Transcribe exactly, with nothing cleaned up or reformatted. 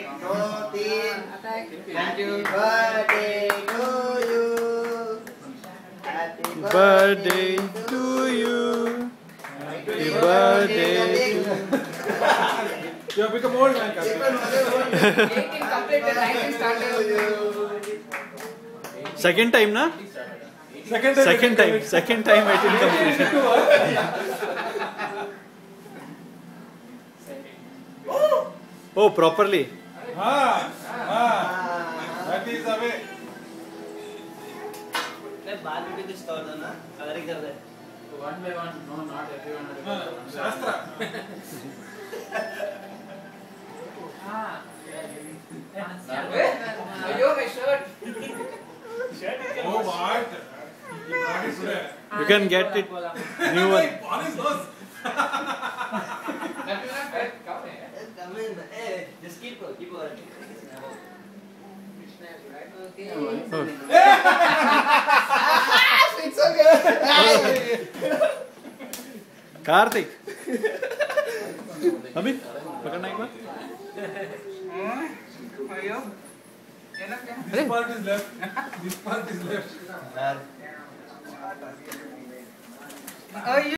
Take protein. Thank you. Birthday to you. Happy Birthday to you. Happy birthday to you. You have become old man, Karthik. eighteen completed, nineteen started. Second time, na? Second time. Second time. Second time eighteen completion. Oh, properly. Ah, ah. That is the way. बाल भी कुछ तोड़ दो ना, अगर ही कर दे. One by one, no, not everyone. No, Shastra. Ah. Ayo, my shirt. Oh, what? You brought it today. You can get it. New one. Polish nose. That will not hurt. Come here. Come in. Hey, just keep go, keep going. Oh. It's okay. Karthik. Abhi, पकड़ना एक बार. Ayo. This part is left. This part is left. Yaar. Ayo.